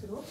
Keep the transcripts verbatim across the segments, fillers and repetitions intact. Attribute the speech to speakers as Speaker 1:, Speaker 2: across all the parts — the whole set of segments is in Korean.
Speaker 1: 끝으로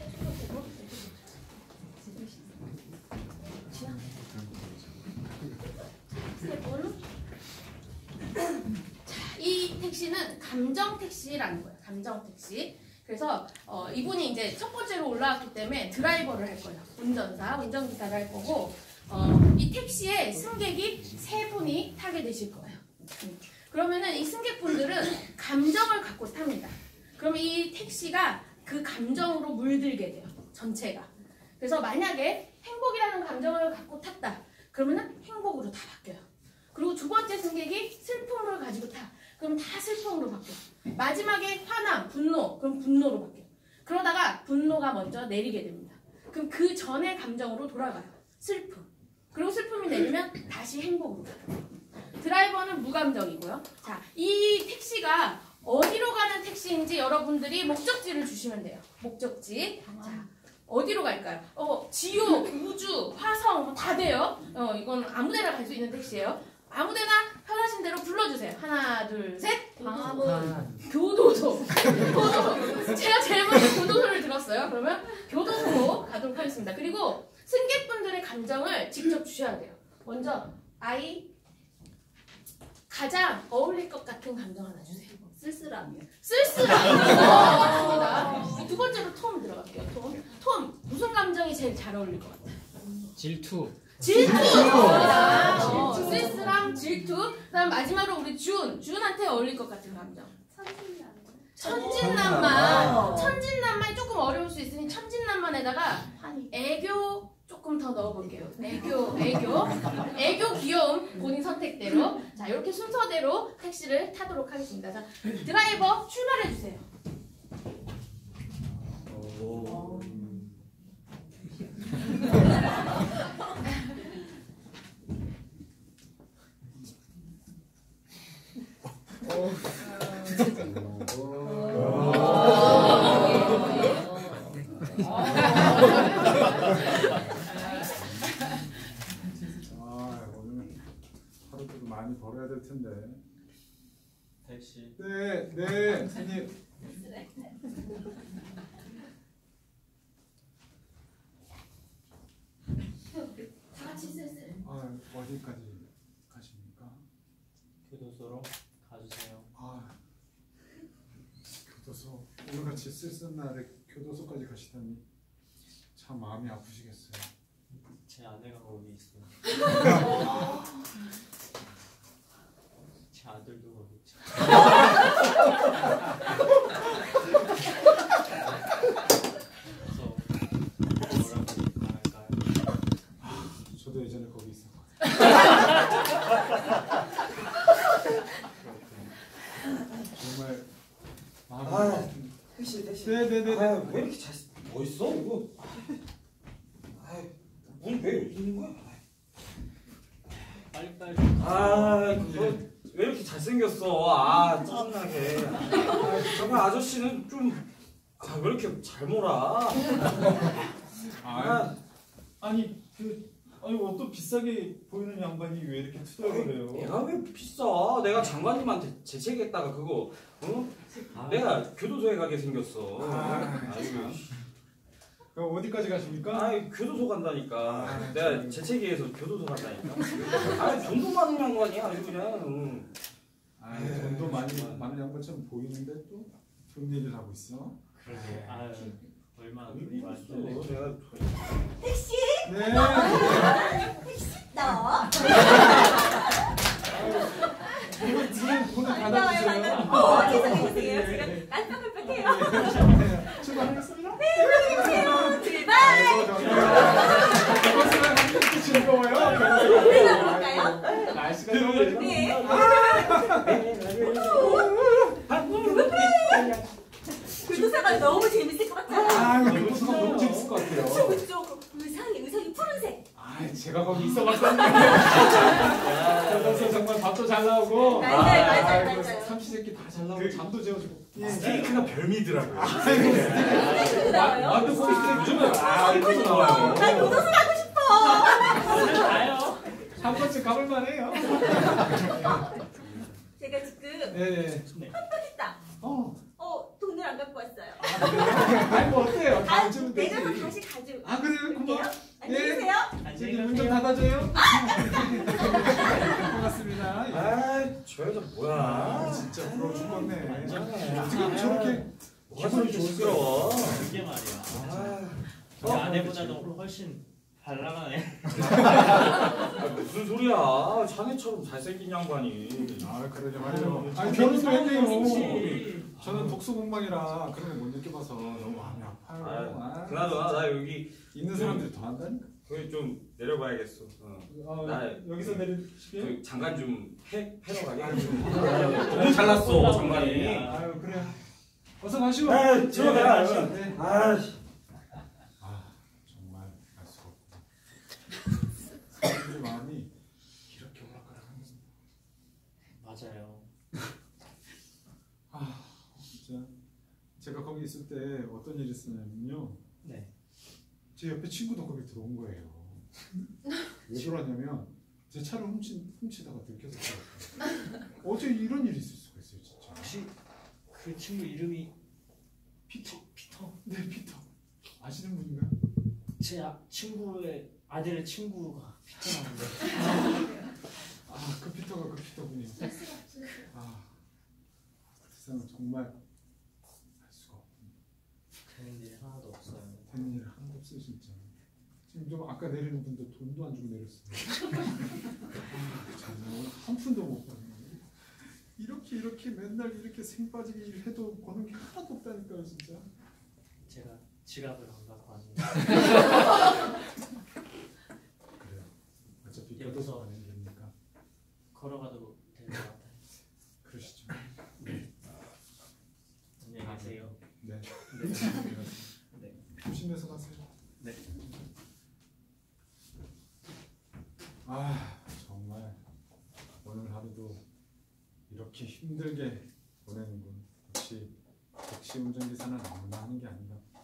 Speaker 1: 자, 이 택시는 감정 택시라는 거예요. 감정 택시. 그래서 어, 이분이 이제 첫 번째로 올라왔기 때문에 드라이버를 할 거예요. 운전사, 운전기사를 할 거고 어, 이 택시에 승객이 세 분이 타게 되실 거예요. 음. 그러면은 이 승객분들은 감정을 갖고 탑니다. 그럼 이 택시가 그 감정으로 물들게 돼요. 전체가. 그래서 만약에 행복이라는 감정을 갖고 탔다. 그러면은 행복으로 다 바뀌어요. 그리고 두 번째 승객이 슬픔을 가지고 타. 그럼 다 슬픔으로 바뀌어요. 마지막에 화남, 분노. 그럼 분노로 바뀌어요. 그러다가 분노가 먼저 내리게 됩니다. 그럼 그 전의 감정으로 돌아가요. 슬픔. 그리고 슬픔이 내리면 다시 행복으로 가요. 드라이버는 무감정이고요. 자, 이 택시가 어디로 가는 택시인지 여러분들이 목적지를 주시면 돼요. 목적지. 자, 어디로 갈까요? 어, 지옥, 우주, 화성 다 돼요. 어, 이건 아무데나 갈 수 있는 택시예요. 아무데나 편하신 대로 불러주세요. 하나, 둘, 셋. 방화문. 교도소. 교도소. 제가 제일 먼저 교도소를 들었어요. 그러면 교도소로 가도록 하겠습니다. 그리고 승객분들의 감정을 직접 주셔야 돼요. 먼저 아이 가장 어울릴 것 같은 감정 하나 주세요.
Speaker 2: 쓸쓸함이요.
Speaker 1: 쓸쓸함. 맞습니다. 두 번째로 톰 들어갈게요. 톰. 톰. 무슨 감정이 제일 잘 어울릴 것 같아요?
Speaker 3: 질투.
Speaker 1: 질투. 어, 쓸쓸함, 질투. 그다음 마지막으로 우리 준. 준한테 어울릴 것 같은 감정. 천진난만. 천진난만이 조금 어려울 수 있으니 천진난만에다가 애교 조금 더 넣어볼게요. 애교, 애교. 애교 귀여움 본인 선택대로. 자, 이렇게 순서대로 택시를 타도록 하겠습니다. 자, 드라이버 출발해주세요.
Speaker 3: 오.
Speaker 4: 아, 오늘 하루도 많이 벌어야 될 텐데.
Speaker 3: 택시.
Speaker 4: 네, 네, 선생님.
Speaker 1: 다 같이 쓸쓸해.
Speaker 4: 아, 어디까지 가십니까?
Speaker 3: 교도소로 가주세요.
Speaker 4: 아, 교도소. 오늘같이 쓸쓸한 날에 교도소까지 가시다니 참 마음이 아프시겠어요.
Speaker 3: 제 아내가 거기 있어요. 제 아들도 거기 있죠. 그래서 뭐라고 말할까요?
Speaker 4: 아, 저도 예전에 거기 있었거든요. 정말 마음이
Speaker 5: 아,
Speaker 4: 아픕니다.
Speaker 5: 택시 택시.
Speaker 4: 네네네.
Speaker 5: 아, 왜 이렇게 잘 멋있어 이거? 아, 문 왜 열리는 거야?
Speaker 3: 빨리빨리.
Speaker 5: 아, 그거 왜 이렇게 잘생겼어? 아, 짜증나게. 아, 정말 아저씨는 좀 아, 왜 이렇게 잘 몰아?
Speaker 4: 아, 아니 그 아니 옷도 비싸게 보이는 양반이 왜 이렇게 투덜거려요?
Speaker 5: 내가 왜 비싸? 내가 장관님한테 재채기했다가 그거 어?
Speaker 3: 아,
Speaker 5: 내가 교도소에 가게 생겼어.
Speaker 4: 아,
Speaker 5: 아이고.
Speaker 4: 그럼 어디까지 가십니까?
Speaker 5: 아이 교도소 간다니까.
Speaker 4: 아,
Speaker 5: 내가
Speaker 4: 참.
Speaker 5: 재채기해서 교도소 간다니까. 아이 돈도 많은 양반이야 아주 그냥. 응.
Speaker 4: 아, 돈도 많이 많은 양반처럼 보이는데 또 좋은 일을 하고 있어.
Speaker 3: 그러게. 아유, 얼마나 돈이
Speaker 5: 있어.
Speaker 3: 많은데.
Speaker 5: 내가
Speaker 6: 택시?
Speaker 4: 네.
Speaker 6: 너?
Speaker 4: 돈을 지금 돈을
Speaker 6: 반가워요,
Speaker 4: 받아주세요.
Speaker 6: 반가워요. 어, 죄송해요, 죄송해요.
Speaker 4: 네, 네.
Speaker 6: 지금 깜빡깜빡해요.
Speaker 4: 출발하겠습니다.
Speaker 6: 네, 안녕하세요. 출발!
Speaker 4: 아이고, 정말. 버스가 이렇게 즐거워요.
Speaker 6: 내가 볼까요?
Speaker 4: 날씨가 너무
Speaker 6: 네. 교도소가 너무 재밌을 것 같아요.
Speaker 4: 아, 교도소가 너무 재밌을 것 같아요.
Speaker 6: 그쵸, 그쵸. 의상이, 의상이 푸른색.
Speaker 4: 아, 제가 거기 있어봤었는데. 교도소 정말 밥도 잘 나오고.
Speaker 6: 맞아요, 맞아요,
Speaker 4: 아이고,
Speaker 6: 맞아요.
Speaker 4: 삼시세끼 다 잘 나오고 잠도 재워주고.
Speaker 5: 스테이크가 별미더라고요.
Speaker 6: 스테이크 나와요?
Speaker 4: 완전 거기 요즘에 아, 이거 나와요.
Speaker 6: 나 교도소 가고 싶어.
Speaker 3: 가요.
Speaker 4: 한 번쯤 가볼 만해요.
Speaker 6: 제가 지금
Speaker 4: 네.
Speaker 6: 깜빡했다.
Speaker 4: 어.
Speaker 6: 어, 돈을 안 갖고 왔어요.
Speaker 4: 아, 그래요? 아니 뭐 어때요?
Speaker 6: 아,
Speaker 4: 다음 주면 되지.
Speaker 6: 내가 다시 가지고.
Speaker 4: 아 그래요? 고마워.
Speaker 6: 안녕히
Speaker 4: 예.
Speaker 6: 계세요.
Speaker 4: 저기 문좀 닫아줘요. 반갑습니다.
Speaker 5: 아, 저 여자
Speaker 4: 아
Speaker 5: 뭐야?
Speaker 4: 진짜 부러워 죽겠네.
Speaker 3: 완전
Speaker 4: 어떻게 저렇게
Speaker 5: 뭐가 저렇게 촌스러워?
Speaker 3: 그게 말이야.
Speaker 5: 아,
Speaker 3: 우리 아내보다도 훨씬 잘 나가네.
Speaker 5: 아, 무슨 소리야? 자네처럼 잘생긴 양반이.
Speaker 4: 아 그러지 말죠.
Speaker 5: 아,
Speaker 4: 아 결혼도 했네요.
Speaker 3: 그렇지.
Speaker 4: 저는 독수공방이라 그런 거 못 느껴봐서 너무 마음이 아파요. 아,
Speaker 5: 그나저나 나 여기
Speaker 4: 있는 사람들이 더 한다니까.
Speaker 5: 거기 좀 내려봐야겠어. 어.
Speaker 4: 어,
Speaker 5: 나
Speaker 4: 여기서 내리시게요?
Speaker 5: 그 장관 좀 해, 해러 가게. 너무 잘났어 장관이.
Speaker 4: 아유 그래. 어서 가시오.
Speaker 5: 아, 들어가.
Speaker 4: 네.
Speaker 5: 아,
Speaker 4: 아 정말 알 수가 없구나. 사람들 마음이 이렇게 오락가락하는.
Speaker 3: 맞아요.
Speaker 4: 아 진짜 제가 거기 있을 때 어떤 일이 있었냐면요.
Speaker 3: 네.
Speaker 4: 제 옆에 친구도 거기 들어온 거예요. 왜 그러냐면 제 차를 훔친, 훔치다가 들켜서 그랬어요. 어제 이런 일이 있을 수가 있어요 진짜.
Speaker 3: 혹시 그 친구 이름이 피터? 피터?
Speaker 4: 네 피터. 아시는 분인가요?
Speaker 3: 제 아, 친구의 아들의 친구가 피터라는데.
Speaker 4: 아 그 피터가 그 피터군요. 아 세상은 정말 알 수가 없군요.
Speaker 3: 되는 일이 하나도 없어요.
Speaker 4: 되는 일 하나도 없어요 진짜. 지금 좀 아까 내리는 분도 돈도 안 주고 내렸어요. 아, 정말 오늘 한 푼도 못 버는 거예요. 이렇게 이렇게 맨날 이렇게 생 빠지게 일해도 버는 게 하나도 없다니까요 진짜.
Speaker 3: 제가 지갑을 안 갖고 왔는데.
Speaker 4: 그래요. 어차피
Speaker 3: 여기서
Speaker 4: 교도소 가는 길이니까.
Speaker 3: 걸어가도 될 것 같아요.
Speaker 4: 그러시죠.
Speaker 3: 안녕히 계세요.
Speaker 4: 네.
Speaker 3: 네. 네.
Speaker 4: 조심해서 가세요.
Speaker 3: 네.
Speaker 4: 아 정말 오늘 하루도 이렇게 힘들게 보내는군. 역시 택시 운전기사는 아무나 하는 게 아닌가.